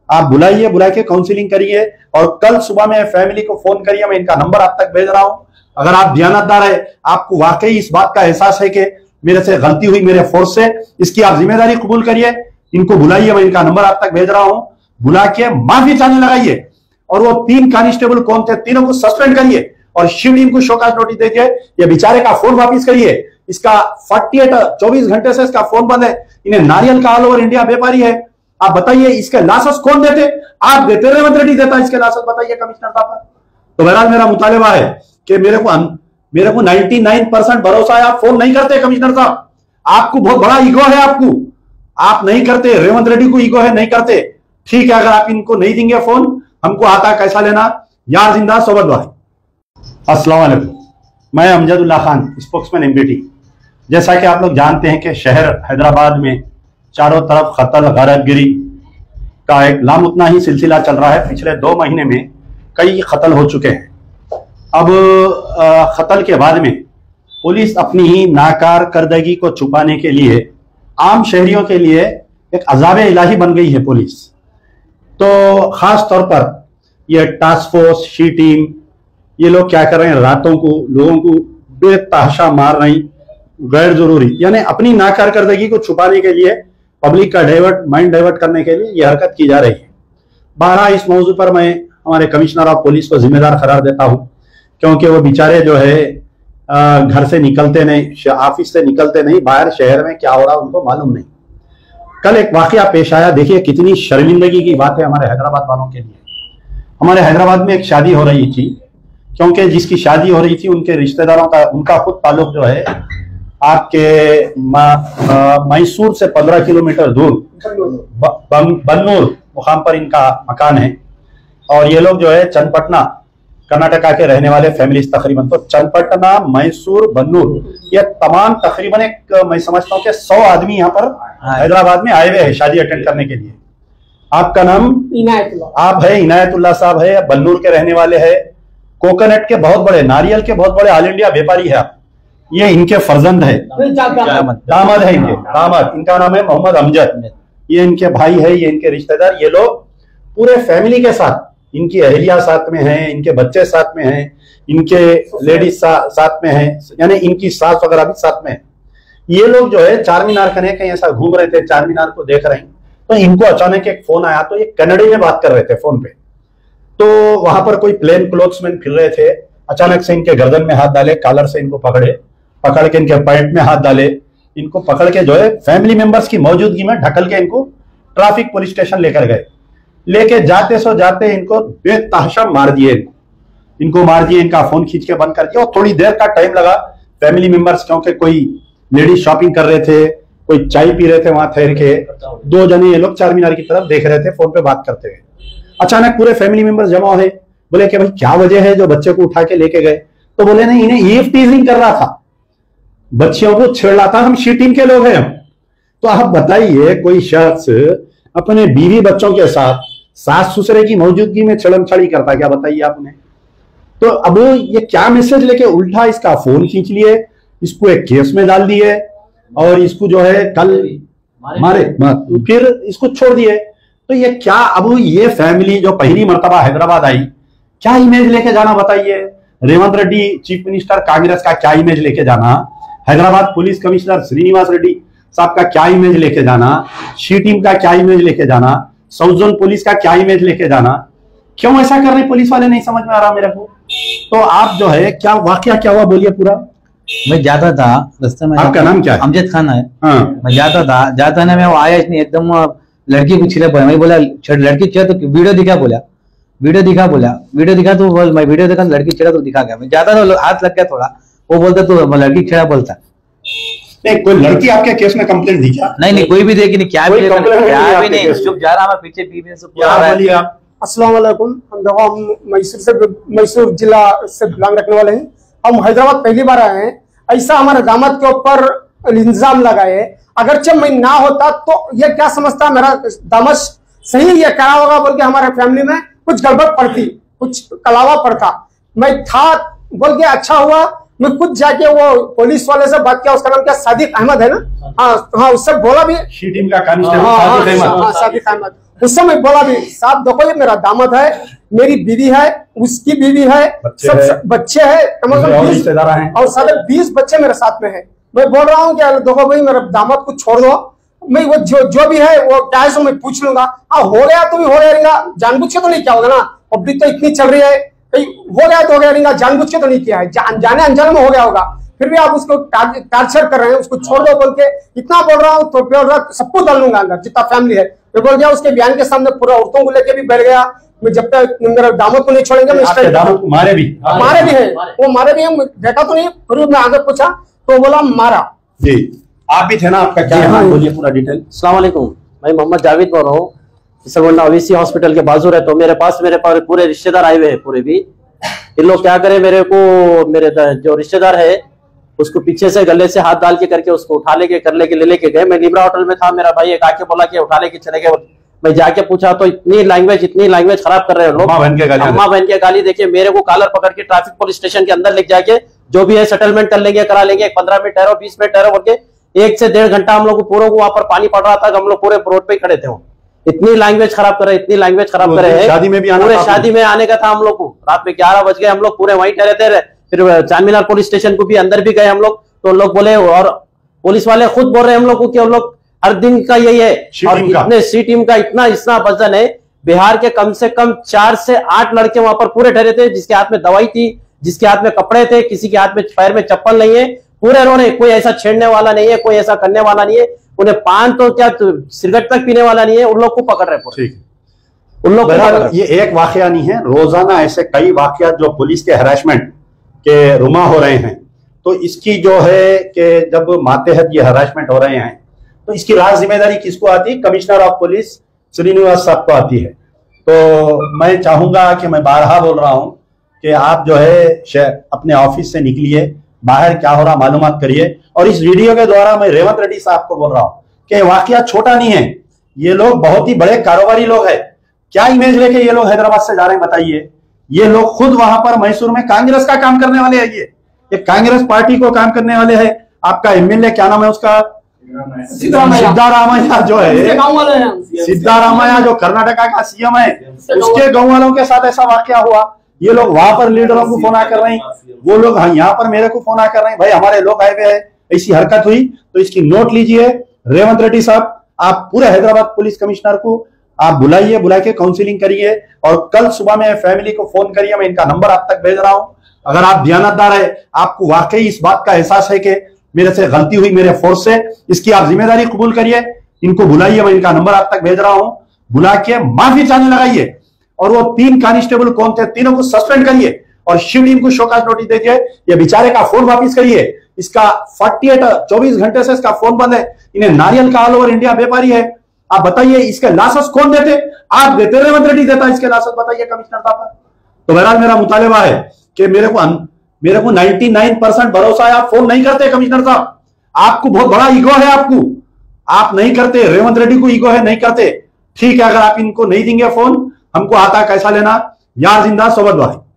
आप बुलाइए, बुला के काउंसलिंग करिए और कल सुबह में फैमिली को फोन करिए। मैं इनका नंबर आप तक भेज रहा हूं। अगर आप ध्यानदार है, आपको वाकई इस बात का एहसास है कि मेरे से गलती हुई मेरे फोर्स से, इसकी आप जिम्मेदारी कबूल करिए। इनको बुलाइए, मैं इनका नंबर आप तक भेज रहा हूं। बुला के माफी चाहने लगाइए और वो 3 कांस्टेबल कौन थे, तीनों को सस्पेंड करिए और शिव टीम को शोकाज नोटिस दीजिए। ये बेचारे का फोन वापिस करिए। इसका 24 घंटे से इसका फोन बंद है। इन्हें नारियल का ऑल ओवर इंडिया व्यापारी है। आप बताइए इसके लाइसेंस कौन देते? आप देते, रेवंत रेड्डी देता इसके लाइसेंस, बताइए कमिश्नर साहब। तो बहरहाल मेरा मुतालिबा है कि मेरे को 99% भरोसा है, आप फोन नहीं करते कमिश्नर साहब। आपको बहुत बड़ा ईगो है, आप नहीं करते। रेवंत रेड्डी को ईगो है, नहीं करते। ठीक है, अगर आप इनको नहीं देंगे फोन, हमको आता कैसा लेना। यार जिंदा सोबत भाई। अस्सलाम वालेकुम, मैं अमजदुल्लाह खान, स्पोक्समैन एमबीटी। जैसा कि आप लोग जानते हैं कि शहर हैदराबाद में चारों तरफ कत्ल गारतगिरी का एक लामुतनाही सिलसिला चल रहा है। पिछले 2 महीने में कई कत्ल हो चुके हैं। अब कत्ल के बाद में पुलिस अपनी ही नाकारकर्दगी को छुपाने के लिए आम शहरियों के लिए एक अज़ाब इलाही बन गई है पुलिस। तो खास तौर पर ये टास्क फोर्स, शी टीम, ये लोग क्या कर रहे हैं, रातों को लोगों को बेतहाशा मार रही, गैर जरूरी, यानी अपनी नाकारकर्दगी को छुपाने के लिए, पब्लिक का माइंड डाइवर्ट करने के लिए ये हरकत की जा रही है। बहरहाल इस मौजू पर मैं हमारे कमिश्नर ऑफ पुलिस को जिम्मेदार करार देता हूं, क्योंकि वो बेचारे जो है घर से निकलते नहीं, ऑफिस से निकलते नहीं, बाहर शहर में क्या हो रहा उनको मालूम नहीं। कल एक वाकया पेश आया, देखिए कितनी शर्मिंदगी की बात है हमारे हैदराबाद वालों के लिए। हमारे हैदराबाद में एक शादी हो रही थी, क्योंकि जिसकी शादी हो रही थी उनके रिश्तेदारों का, उनका खुद ताल्लुक जो है आपके मैसूर से 15 किलोमीटर दूर बन्नूर मुकाम पर इनका मकान है। और ये लोग जो है चन्नपटना कर्नाटका के रहने वाले फैमिलीज तकरीबन, तो चन्नपटना, मैसूर, बन्नूर, ये तमाम तकरीबन एक मैं समझता हूँ कि 100 आदमी यहाँ पर हैदराबाद में आए हुए हैं शादी अटेंड करने के लिए। आपका नाम? इनायतुल्लाह। आप है इनायतुल्लाह साहब है, बन्नूर के रहने वाले हैं, कोकोनट के बहुत बड़े, नारियल के बहुत बड़े ऑल इंडिया व्यापारी है आप। ये इनके फर्जंद है, दामाद है इनके, दामाद, इनका नाम है मोहम्मद अमजद। ये इनके भाई है, ये इनके रिश्तेदार। ये लोग पूरे फैमिली के साथ, इनकी अहलिया साथ में है, इनके बच्चे साथ में हैं, इनके लेडीज साथ में हैं, यानी इनकी सास वगैरह भी साथ में है। ये लोग जो है चार मीनार कहीं ऐसा घूम रहे थे, चार मीनार को देख रहे हैं, तो इनको अचानक एक फोन आया। तो ये कन्नड़ी में बात कर रहे थे फोन पे। तो वहां पर कोई प्लेन क्लोथ्समैन फिर रहे थे, अचानक से इनके गर्दन में हाथ डाले, कॉलर से इनको पकड़ के इनके पैंट में हाथ डाले, इनको पकड़ के जो है फैमिली मेंबर्स की मौजूदगी में ढकल के इनको ट्रैफिक पुलिस स्टेशन लेकर गए। लेके जाते इनको बेतहाशा मार दिए, इनको मार दिए, इनका फोन खींच के बंद कर दिया। और थोड़ी देर का टाइम लगा फैमिली मेंबर्स, क्योंकि कोई लेडीज शॉपिंग कर रहे थे, कोई चाय पी रहे थे वहां ठहर के, 2 जने ये लोग चार मीनार की तरफ देख रहे थे फोन पे बात करते हुए। अचानक पूरे फैमिली मेंबर्स जमा हुए, बोले कि भाई क्या वजह है जो बच्चे को उठा के लेके गए? तो बोले नहीं, इन्हें ईव टीजिंग कर रहा था, बच्चियों को छेड़ रहा था, हम शी टीम के लोग हैं हम। तो आप बताइए, कोई शख्स अपने बीवी बच्चों के साथ सास ससुरे की मौजूदगी में छेड़छाड़ी करता, क्या बताइए आपने? तो अब ये क्या मैसेज लेके उल्टा इसका फोन खींच लिए, इसको एक केस में डाल दिए और इसको जो है कल मारे, फिर इसको छोड़ दिए। तो ये क्या, अब ये फैमिली जो पहली मर्तबा हैदराबाद आई, क्या इमेज लेके जाना बताइए? रेवंत रेड्डी चीफ मिनिस्टर कांग्रेस का क्या इमेज लेके जाना, हैदराबाद पुलिस कमिश्नर श्रीनिवास रेड्डी साहब का क्या इमेज लेके जाना, शी टीम का क्या इमेज लेके जाना, साउथ जोन पुलिस का क्या इमेज लेके जाना? क्यों ऐसा कर रहे पुलिस वाले, नहीं समझ में आ रहा मेरे को। तो आप जो है क्या वाकया क्या हुआ बोलिए पूरा। मैं जाता था रास्ते में। आपका नाम क्या है? अमजद खान है। हाँ। मैं जाता ना, मैं वो आया इसने एकदम लड़की को छिड़े पड़ा। मैं बोला लड़की छिड़ा तो वीडियो दिखा, बोला वीडियो दिखा तो मैं वीडियो देखा, लड़की छिड़ा तो दिखा गया। मैं जाता तो हाथ लग गया थोड़ा, वो बोलता तो लड़की छिड़ा बोलता। नहीं, कोई लड़की आपके केस में कंप्लेंट दी क्या? नहीं, कोई भी देखी नहीं, क्या भी नहीं, चुप जा रहा, मैं पीछे बीवी से। अस्सलाम वालेकुम। हम देखो मैसूर जिला से बिलोंग रखने वाले हैं। हम हैदराबाद पहली बार आए हैं। ऐसा हमारे दामाद के ऊपर इल्जाम लगाए, अगरचे मैं ना होता तो ये क्या समझता मेरा दामाद सही ये करा होगा बोल के हमारे फैमिली में कुछ गड़बड़ पड़ती, कुछ कलावा पड़ता। मैं था बोल के अच्छा हुआ, मैं खुद जाके वो पुलिस वाले से बात किया, उसका नाम क्या सादिक अहमद है ना? हाँ, उससे बोला भी, शी टीम का कांस्टेबल सादिक अहमद। सादिक अहमद, उस समय बोला भी साहब देखो ये मेरा दामाद है, मेरी बीवी है, उसकी बीवी है, सब बच्चे है, कम से कम 20 हैं और 20 बच्चे मेरे साथ में है। मैं बोल रहा हूँ कि देखो भाई मेरे दामाद को छोड़ दो, मैं वो जो भी है वो क्या है सो मैं पूछ लूंगा। हाँ हो गया तो भी हो जाएगा, जानबूझ के तो नहीं क्या होगा ना, पब्लिक तो इतनी चल रही है, कहीं हो गया तो हो गया, जानबूझ के तो नहीं किया है, जाने अनजाने में हो गया होगा, फिर भी आप उसको टार्चर कर रहे हैं, उसको छोड़ दो बोल के इतना बोल रहा हूँ तो बोल रहा सबको डाल लूंगा अंदर जितना फैमिली है। मैं बोल गया उसके बयान के सामने पूरा औरतों को लेके भी बैठ गया, मैं जब तक मेरे दामाद को नहीं छोड़ेंगे मैं दामाद को मारे भी है, वो मारे भी है, देखा तो नहीं, फिर मैं आगे पूछा तो बोला मारा। जी आप भी थे ना, आपका क्या है बोलिए पूरा डिटेल। अस्सलाम वालेकुम, मैं मोहम्मद जावेद बोल रहा हूँ, इसरगोंडा ओवीसी हॉस्पिटल के बाजू है। तो मेरे पास पूरे रिश्तेदार आए हुए हैं पूरे भी। इन लोग क्या करे, मेरे जो रिश्तेदार है उसको पीछे से गले से हाथ डाल के करके उसको उठा लेके ले लेके गए। मैं लिब्रा होटल में था, मेरा भाई एक आके बोला कि उठा लेके चले गए। मैं जाके पूछा तो इतनी लैंग्वेज खराब कर रहे हैं लोग, अम्मा बहन के गाली। देखिए मेरे को कॉलर पकड़ के ट्रैफिक पुलिस स्टेशन के अंदर लेके जाके जो भी है सेटलमेंट कर लेंगे, करा लेंगे, 15 मिनट ठहरो, 20 मिनट ठहरो बोल के 1 से 1.5 घंटा हम लोग पूरे को वहां पर पानी पड़ रहा था, हम लोग पूरे रोड पे खड़े थे। इतनी लैंग्वेज खराब कर रहे हैं। शादी में भी आना, पूरे शादी में आने का था हम लोग को, रात में 11 बज गए, हम लोग पूरे वहीं ठहरे थे। फिर चारमीनार पुलिस स्टेशन को भी अंदर भी गए हम लोग, तो लोग बोले, और पुलिस वाले खुद बोल रहे हैं हम लोग को कि हम लोग हर दिन का यही है। और इतने सी टीम का इतना वजन है, बिहार के कम से कम 4 से 8 लड़के वहां पर पूरे ठहरे थे, जिसके हाथ में दवाई थी, जिसके हाथ में कपड़े थे, किसी के हाथ में पैर में चप्पल नहीं है, पूरे रोने, कोई ऐसा छेड़ने वाला नहीं है, कोई ऐसा करने वाला नहीं है, उन्हें पान तो क्या सिगरेट तक पीने वाला नहीं है, उन लोग को पकड़ रहे पूरे। उन लोग ये एक वाकया नहीं है, रोजाना ऐसे कई वाकया जो पुलिस के हरासमेंट के रुमा हो रहे हैं। तो इसकी जो है कि जब मातेहत ये हरासमेंट हो रहे हैं तो इसकी राज जिम्मेदारी किसको आती है? कमिश्नर ऑफ पुलिस श्रीनिवास साहब को आती है। तो मैं चाहूंगा कि मैं बारहा बोल रहा हूं कि आप जो है अपने ऑफिस से निकलिए, बाहर क्या हो रहा मालूमात करिए। और इस वीडियो के द्वारा मैं रेवंत रेड्डी साहब को बोल रहा हूं कि वाकया छोटा नहीं है, ये लोग बहुत ही बड़े कारोबारी लोग हैं। क्या इमेज लेके ये लोग हैदराबाद से जा रहे हैं बताइए? ये लोग खुद वहां पर मैसूर में कांग्रेस का काम करने वाले हैं, ये कांग्रेस पार्टी को काम करने वाले हैं। आपका एमएलए क्या नाम है उसका? सिद्धारामैया जो है, सिद्धारामैया जो कर्नाटका का सीएम है, उसके गांव वालों के साथ ऐसा वाकया हुआ। ये लोग वहां पर लीडरों को फोन कर रहे हैं, वो लोग यहाँ पर मेरे को फोन कर रहे हैं, भाई हमारे लोग आए हुए हैं, ऐसी हरकत हुई। तो इसकी नोट लीजिए रेवंत रेड्डी साहब, आप पूरे हैदराबाद पुलिस कमिश्नर को आप बुलाइए, बुला के काउंसिलिंग करिए और कल सुबह में फैमिली को फोन करिए। मैं इनका नंबर आप तक भेज रहा हूं। अगर आप ध्यानदार है, आपको वाकई इस बात का एहसास है कि मेरे से गलती हुई, मेरे फोर्स से, इसकी आप जिम्मेदारी कबूल करिए, इनको बुलाइए। मैं इनका नंबर आप तक भेज रहा हूं, बुला के माफी चाहने लगाइए। और वो 3 कांस्टेबल कौन थे, तीनों को सस्पेंड करिए और शिवलिंग को शोकाज नोटिस दीजिए। ये बेचारे का फोन वापिस करिए। इसका 24 घंटे से इसका फोन बंद है। इन्हें नारियल का ऑल ओवर इंडिया व्यापारी है। आप बताइए इसके लाइसेंस कौन देते? आप देते, रेवंत रेड्डी देता इसके लाइसेंस, बताइए कमिश्नर साहब। तो बहरहाल मेरा मुतालिबा है कि मेरे को 99% भरोसा है, आप फोन नहीं करते कमिश्नर साहब। आपको बहुत बड़ा ईगो है, आप नहीं करते। रेवंत रेड्डी को ईगो है, नहीं करते। ठीक है, अगर आप इनको नहीं देंगे फोन, हमको आता कैसा लेना। यार जिंदा सोबत भाई।